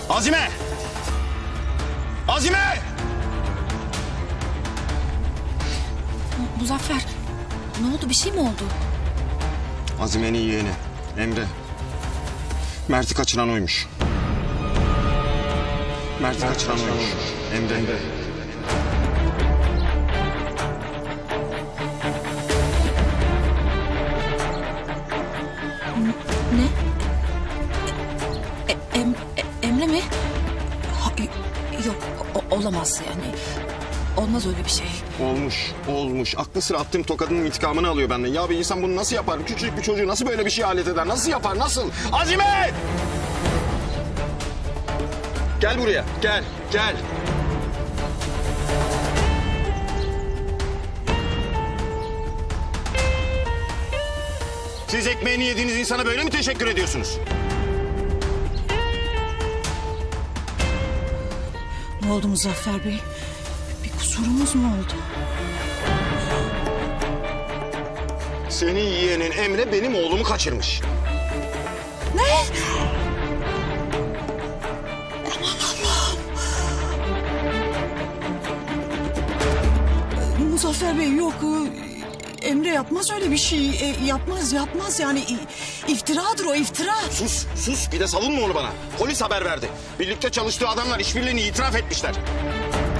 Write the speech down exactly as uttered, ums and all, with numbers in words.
Azime! Azime! Muzaffer, ne oldu? Bir şey mi oldu? Azime'nin yeğeni Emre. Mert'i kaçıran oymuş. Mert'i kaçıran oymuş. Emre. Emre. Ne? E, em, e, Emre mi? Ha, yok, o, olamaz yani. Olmaz öyle bir şey. Olmuş, olmuş. Aklı sıra attığım tokadının intikamını alıyor benden. Ya bir insan bunu nasıl yapar? Küçücük bir çocuğu nasıl böyle bir şey alet eder? Nasıl yapar? Nasıl? Azime! Gel buraya, gel, gel. Siz ekmeğini yediğiniz insana böyle mi teşekkür ediyorsunuz? Ne oldu Muzaffer Bey? Bir kusurumuz mu oldu? Senin yeğenin Emre benim oğlumu kaçırmış. Ne? Aman Allah'ım. Muzaffer Bey yok. Emre yapmaz öyle bir şey. E, yapmaz yapmaz yani i- iftiradır o iftira. Sus, sus. Bir de savunma onu bana. Polis haber verdi. Birlikte çalıştığı adamlar işbirliğini itiraf etmişler.